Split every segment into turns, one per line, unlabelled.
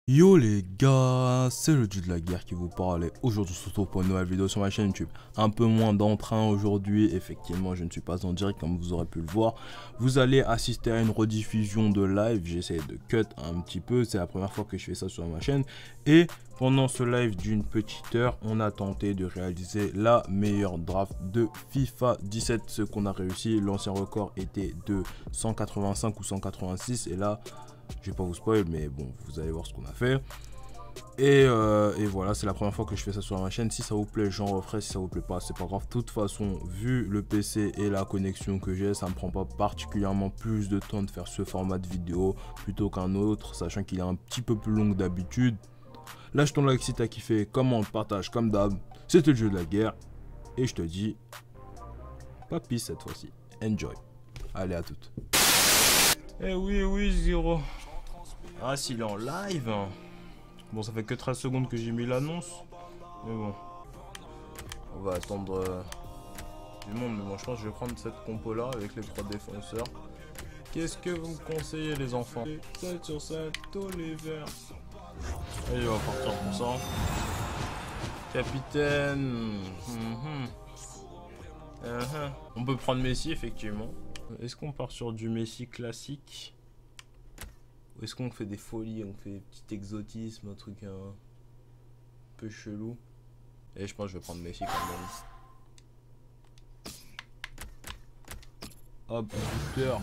Yo les gars, c'est le dieu de la guerre qui vous parle et aujourd'hui on se retrouve pour une nouvelle vidéo sur ma chaîne YouTube. Un peu moins d'entrain aujourd'hui, effectivement je ne suis pas en direct comme vous aurez pu le voir. Vous allez assister à une rediffusion de live, j'essaie de cut un petit peu, c'est la première fois que je fais ça sur ma chaîne. Et pendant ce live d'une petite heure, on a tenté de réaliser la meilleure draft de FIFA 17. Ce qu'on a réussi, l'ancien record était de 185 ou 186 et là... je vais pas vous spoil, mais bon, vous allez voir ce qu'on a fait. Et voilà, c'est la première fois que je fais ça sur ma chaîne. Si ça vous plaît, j'en referai. Si ça vous plaît pas, c'est pas grave. De toute façon, vu le PC et la connexion que j'ai, ça me prend pas particulièrement plus de temps de faire ce format de vidéo plutôt qu'un autre, sachant qu'il est un petit peu plus long que d'habitude. Lâche ton like si t'as kiffé, commente, partage comme d'hab. C'était le jeu de la guerre. Et je te dis, pas peace cette fois-ci. Enjoy. Allez, à toutes. Eh oui, Zero. Ah, s'il est en live. Bon, ça fait que 13 secondes que j'ai mis l'annonce. Mais bon. On va attendre du monde. Mais bon, je pense que je vais prendre cette compo là avec les 3 défenseurs. Qu'est-ce que vous me conseillez, les enfants? 7 sur 7, tous les verts. Allez, on va partir pour ça. Capitaine. On peut prendre Messi, effectivement. Est-ce qu'on part sur du Messi classique? Ou est-ce qu'on fait des folies, on fait des petits exotismes, un truc un peu chelou? Et je pense que je vais prendre Messi quand même. Hop, buteur.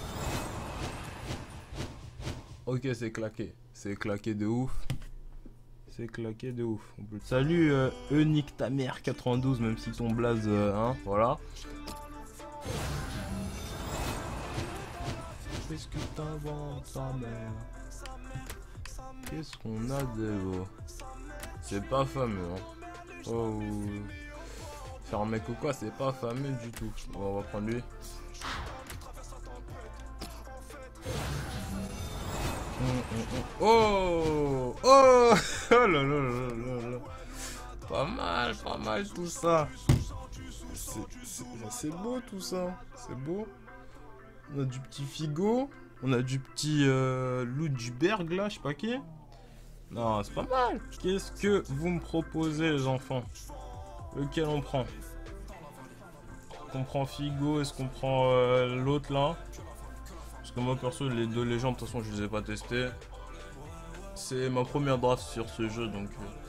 Ok, c'est claqué. C'est claqué de ouf. C'est claqué de ouf. Salut, Nick ta mère 92, même si ton blaze, hein, voilà. Qu'est-ce que t'inventes, ta mère? Qu'est-ce qu'on a de beau? C'est pas fameux, hein. Oh, faire un mec ou quoi, c'est pas fameux du tout. Bon, on va prendre lui. Oh, oh, oh là là là là là. Pas mal tout ça. C'est beau tout ça. C'est beau. On a du petit Figo. On a du petit Ludberg là, je sais pas qui. Non, c'est pas mal. Qu'est-ce que vous me proposez, les enfants? Lequel on prend? On prend Figo, est-ce qu'on prend l'autre là? Parce que moi perso, les deux légendes, de toute façon, je les ai pas testés. C'est ma première draft sur ce jeu, donc...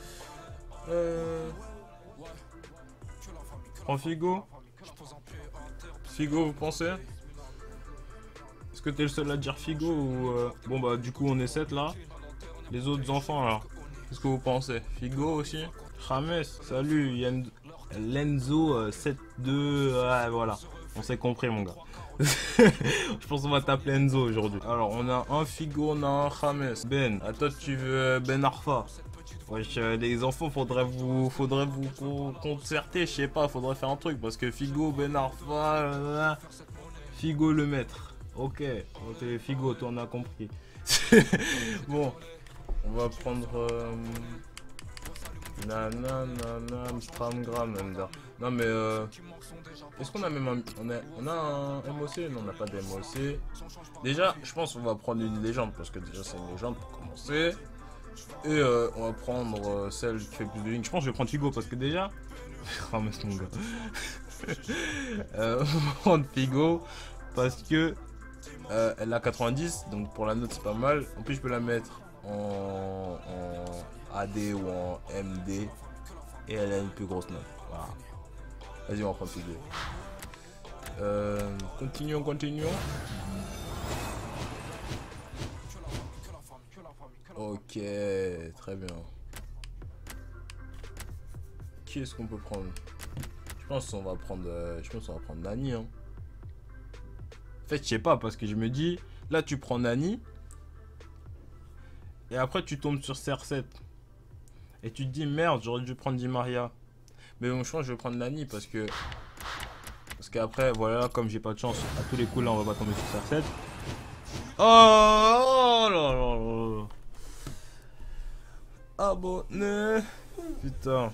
Prends Figo. Figo, vous pensez? Est-ce que t'es le seul à dire Figo ou... Bon bah du coup on est 7 là. Les autres enfants là, qu'est-ce que vous pensez? Figo aussi? James, salut, Lenzo 72, ouais, voilà, on s'est compris mon gars. Je pense qu'on va t'appeler Enzo aujourd'hui. Alors on a un Figo, on a un James. Ben, à toi tu veux Ben Arfa. Wesh, les enfants, faudrait vous concerter, je sais pas, faudrait faire un truc parce que Figo, Ben Arfa, Figo le maître. Ok, Figo, toi on a compris. Bon, on va prendre Stramgram. Non mais est-ce qu'on a même un on a un MOC? Non, on n'a pas d'MOC. Déjà, je pense qu'on va prendre une légende parce que déjà c'est une légende pour commencer. Et on va prendre celle qui fait plus de lignes. Je pense que je vais prendre Figo parce que déjà... Ramasse mon gars. On va prendre Figo parce que elle a 90, donc pour la note c'est pas mal. En plus je peux la mettre en AD ou en MD. Et elle a une plus grosse note. Voilà. Vas-y, on va prendre Figo. Continuons. Ok, très bien. Qui est-ce qu'on peut prendre? Je pense qu'on va prendre Nani. Hein. En fait, je sais pas, parce que je me dis, là tu prends Nani. Et après tu tombes sur CR7. Et tu te dis, merde, j'aurais dû prendre Di Maria. Mais bon, je pense que je vais prendre Nani parce que... Parce qu'après, voilà, comme j'ai pas de chance, à tous les coups là, on va pas tomber sur CR7. Oh là là là. Abonné. Putain.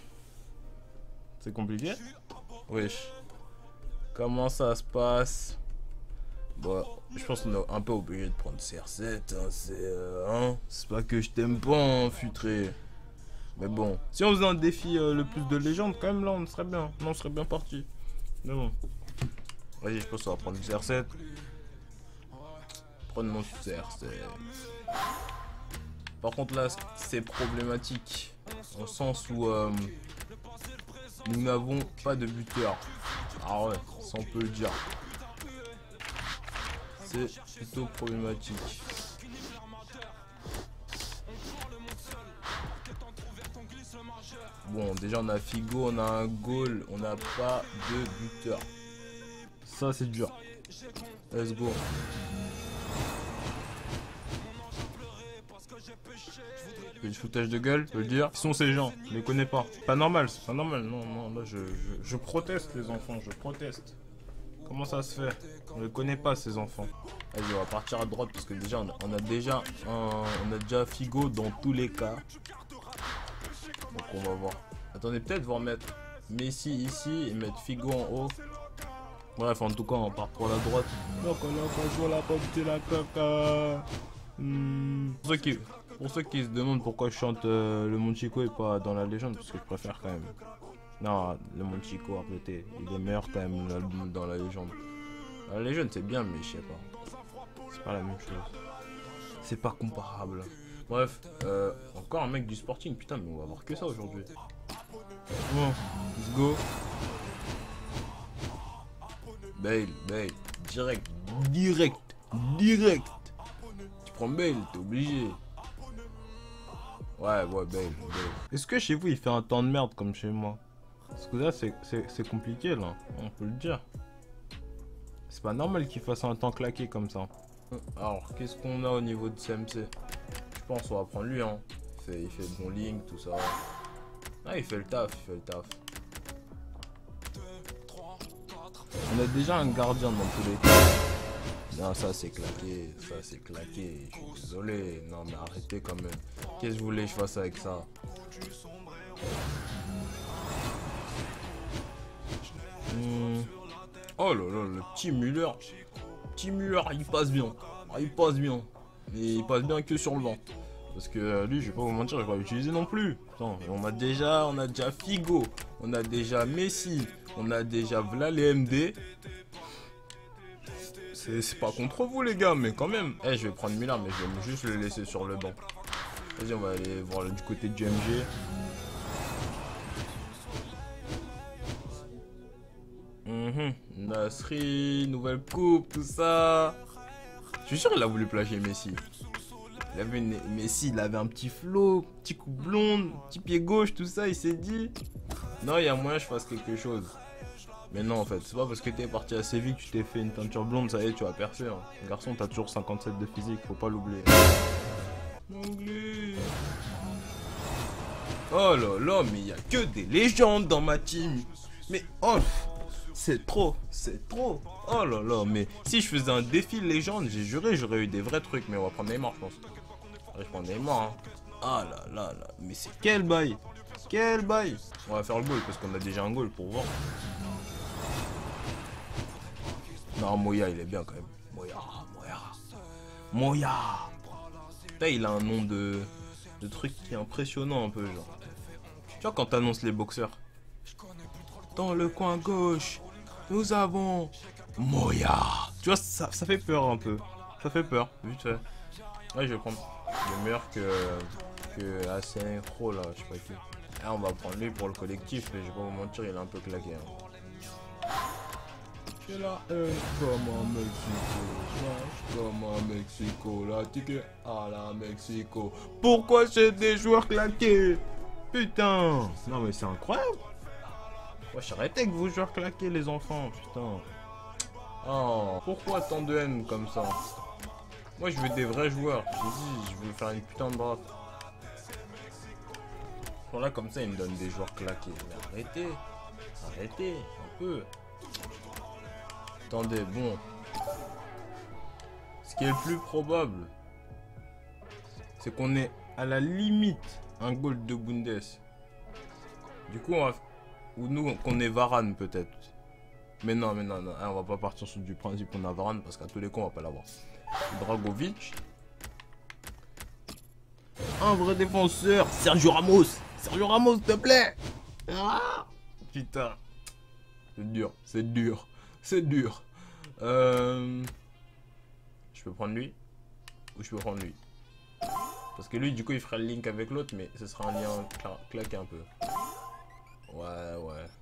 C'est compliqué? Wesh. Comment ça se passe? Bon, je pense qu'on est un peu obligé de prendre CR7. Hein, c'est pas que je t'aime pas, hein, Futré. Mais bon, si on faisait un défi le plus de légende, quand même là, on serait bien. Non, on serait bien parti. Mais bon. Vas-y, je pense qu'on va prendre le CR7. Prendre mon CR7. Par contre, là, c'est problématique. Au sens où nous n'avons pas de buteur. Ah ouais, ça on peut le dire. C'est plutôt problématique. Bon, déjà on a Figo, on a un goal, on n'a pas de buteur. Ça c'est dur. Let's go. Le foutage de gueule, je veux le dire. Qui sont ces gens? Je les connais pas. Pas normal, c'est pas normal. Non, non, là je proteste les enfants, je proteste. Comment ça se fait? On ne connaît pas ces enfants. Allez, on va partir à droite parce que déjà on a déjà Figo dans tous les cas. Donc on va voir. Attendez, peut-être vous remettre Messi ici et mettre Figo en haut. Bref, en tout cas, on part pour la droite. Donc on va jouer la pomme de la caca. Pour ceux qui se demandent pourquoi je chante le Monchico et pas dans la légende, parce que je préfère quand même. Non, le Monchico, arrêtez. Il est meilleur quand même dans la légende. La légende c'est bien, mais je sais pas. C'est pas la même chose. C'est pas comparable. Bref, encore un mec du Sporting, putain, mais on va voir que ça aujourd'hui. Bon, let's go. Bale, direct. Tu prends Bale, t'es obligé. Ouais, Bale. Est-ce que chez vous il fait un temps de merde comme chez moi? Parce que là c'est compliqué là, on peut le dire. C'est pas normal qu'il fasse un temps claqué comme ça. Alors, qu'est-ce qu'on a au niveau de CMC? Je pense qu'on va prendre lui, hein. Il fait le bon link, tout ça. Ah, il fait le taf. On a déjà un gardien dans tous les cas. Non, ça c'est claqué. Je suis désolé. Non, mais arrêtez quand même. Qu'est-ce que je voulais que je fasse avec ça? Oh là là, le petit Müller. Il passe bien. Mais il passe bien que sur le banc. Parce que lui, je vais pas vous mentir, je vais pas l'utiliser non plus. Attends, on a déjà Figo. On a déjà Messi. On a déjà Vla les MD. C'est pas contre vous les gars, mais quand même. Eh, je vais prendre Müller, mais je vais juste le laisser sur le banc. Vas-y, on va aller voir du côté du MG. Nasri, nouvelle coupe, tout ça. Je suis sûr qu'il a voulu plagier Messi. Messi, il avait un petit flow, petit coup blonde, petit pied gauche, tout ça. Il s'est dit, non, il y a moyen que je fasse quelque chose. Mais non, en fait, c'est pas parce que t'es parti assez vite que tu t'es fait une teinture blonde, ça y est, tu vas percer. Hein. Garçon, t'as toujours 57 de physique, faut pas l'oublier. Anglais. Oh là là, mais il y a que des légendes dans ma team. Mais oh, c'est trop. Oh là là, mais si je faisais un défi légende, j'ai juré, j'aurais eu des vrais trucs. Mais on va prendre Neymar, je pense. Ouais, je prends Neymar, hein. Ah là, mais c'est quel bail. On va faire le goal parce qu'on a déjà un goal pour voir. Non, Moya, il est bien quand même. Moya. Putain, il a un nom de truc qui est impressionnant un peu, genre. Tu vois quand t'annonces les boxeurs. Dans le coin gauche, nous avons Moya. Tu vois, ça fait peur un peu. Ça fait peur, vite fait. Ouais, je vais prendre. Il est meilleur que Asynchro là, je sais pas qui. Là, on va prendre lui pour le collectif, mais je vais pas vous mentir, il est un peu claqué. Hein. C'est la haine comme un Mexico, la ticket à la Mexico. Pourquoi j'ai des joueurs claqués? Putain. Non mais c'est incroyable. Wesh, arrêtez que vos joueurs claqués les enfants, putain. Oh, pourquoi tant de haine comme ça? Moi je veux des vrais joueurs. J'ai dit, je veux faire une putain de draft. Voilà, comme ça, il me donne des joueurs claqués. Mais arrêtez, un peu. Attendez, bon. Ce qui est le plus probable, c'est qu'on est à la limite un goal de Bundes. Du coup, on va... Ou nous, qu'on est Varane peut-être. Mais non, hein, on va pas partir sur du principe qu'on a Varane parce qu'à tous les coups, on va pas l'avoir. Dragovic. Un vrai défenseur. Sergio Ramos. Sergio Ramos, s'il te plaît. Ah, putain. C'est dur, c'est dur. C'est dur. Je peux prendre lui. Ou je peux prendre lui. Parce que lui, du coup, il ferait le link avec l'autre, mais ce sera un lien claqué un peu. Ouais.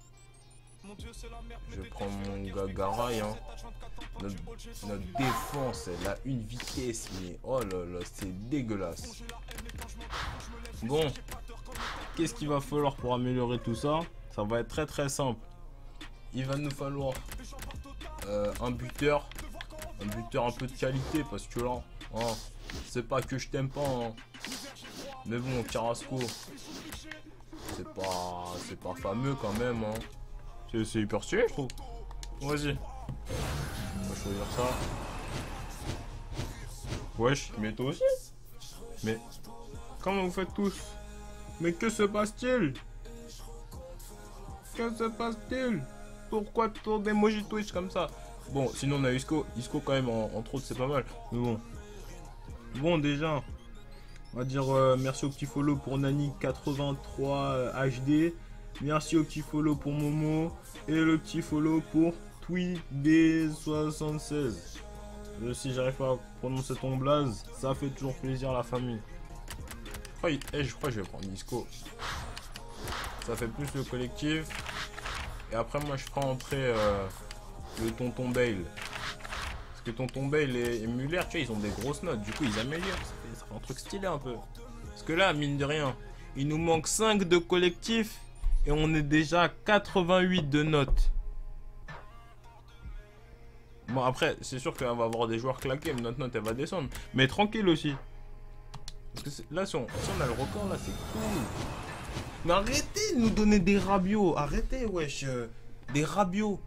Je prends mon gars Garay, hein. Notre défense, elle a une vitesse, mais oh là là, c'est dégueulasse. Bon, qu'est-ce qu'il va falloir pour améliorer tout ça? Ça va être très simple. Il va nous falloir un buteur un peu de qualité, parce que là, hein, c'est pas que je t'aime pas, hein. Mais bon, Carrasco, c'est pas fameux quand même, hein. C'est hyper stylé, je trouve. Vas-y. On va choisir ça. Wesh, mais toi aussi. Mais comment vous faites tous? Mais que se passe-t-il? Que se passe-t-il? Pourquoi toujours des emojis Twitch comme ça? Bon, sinon on a Isco. Isco quand même, entre autres, c'est pas mal. Mais bon. Bon, déjà, on va dire merci au petit follow pour Nani83 HD. Merci au petit follow pour Momo. Et le petit follow pour TweetD76. Si j'arrive pas à prononcer ton blaze, ça fait toujours plaisir à la famille. Je crois que je vais prendre Isco. Ça fait plus le collectif. Et après, moi, je ferai entrer le tonton Bale. Parce que tonton Bale et Muller, tu vois, ils ont des grosses notes. Du coup, ils améliorent. Ça fait un truc stylé un peu. Parce que là, mine de rien, il nous manque 5 de collectif. Et on est déjà à 88 de notes. Bon, après, c'est sûr qu'on va avoir des joueurs claqués, mais notre note, elle va descendre. Mais tranquille aussi. Parce que là, si on a le record, là, c'est cool. Mais arrêtez de nous donner des Rabiot. Arrêtez, wesh. Des Rabiot.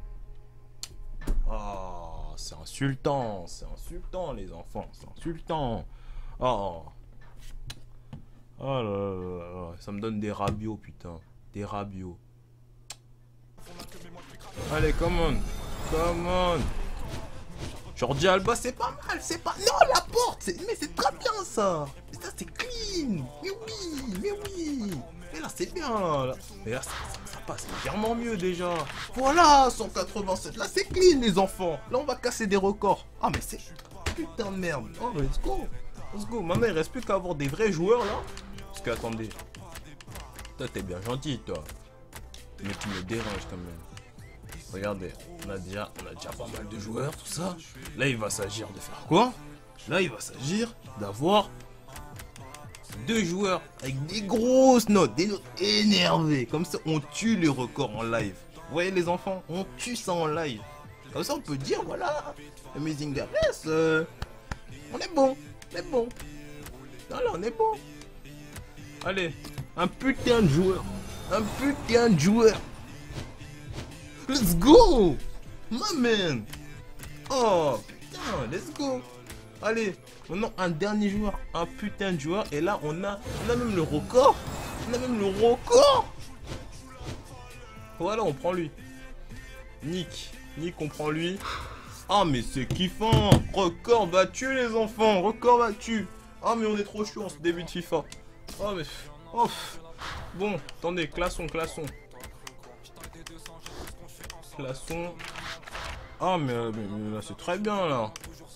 Oh, c'est insultant. C'est insultant, les enfants. C'est insultant. Oh. Oh là là là là. Ça me donne des Rabiot, putain. Des Rabiot. Allez, come on. Come on. Jordi Alba, c'est pas mal. C'est pas... Non, la porte. Mais c'est très bien, ça. Mais ça, c'est clean. Mais oui. Mais oui. Mais là, c'est bien. Là. Mais là, ça passe légèrement mieux, déjà. Voilà, 187. Là, c'est clean, les enfants. Là, on va casser des records. Ah, mais c'est... Putain de merde. Oh, let's go. Let's go. Maintenant, il reste plus qu'à avoir des vrais joueurs, là. Parce que, attendez. Toi, t'es bien gentil, toi. Mais tu me déranges, quand même. Regardez, on a déjà pas mal de joueurs, tout ça. Là, il va s'agir de faire quoi? Là, il va s'agir d'avoir 2 joueurs avec des grosses notes, des notes énervées. Comme ça, on tue les records en live. Vous voyez, les enfants, on tue ça en live. Comme ça, on peut dire, voilà, Amazing Gareth, on est bon, on est bon. Non, là, on est bon. Allez, un putain de joueur. Un putain de joueur. Let's go! My man! Oh, putain, let's go! Allez, maintenant un dernier joueur, un putain de joueur. Et là, on a même le record. On a même le record! Voilà, on prend lui. Nick, on prend lui. Ah, mais c'est kiffant! Record battu, les enfants! Record battu! Ah, mais on est trop chaud en ce début de FIFA. Oh, mais... Oh. Bon, attendez, classons. Classons. Ah, mais là, c'est très bien, là.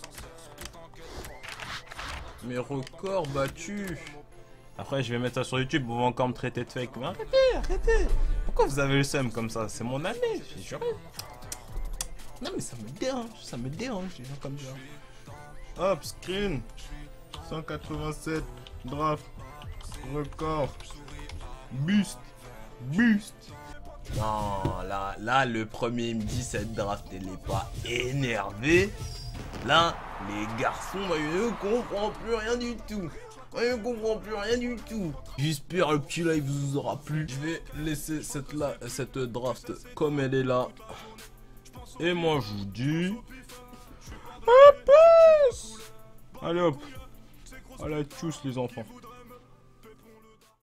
Mes records battus. Après, je vais mettre ça sur YouTube. Vous allez encore me traiter de fake. Mais arrêtez. Pourquoi vous avez le seum comme ça? C'est mon année, j'ai juré. Non, mais ça me dérange, les gens comme ça. Hop, screen. 187. Draft. Record. Boost. Non, là, le premier il me dit cette draft, elle est pas énervée. Là, les garçons, bah, ils ne comprennent plus rien du tout. J'espère le petit live vous aura plu. Je vais laisser cette draft comme elle est là. Et moi, je vous dis... à plus. Allez hop. Allez, tchuss les enfants.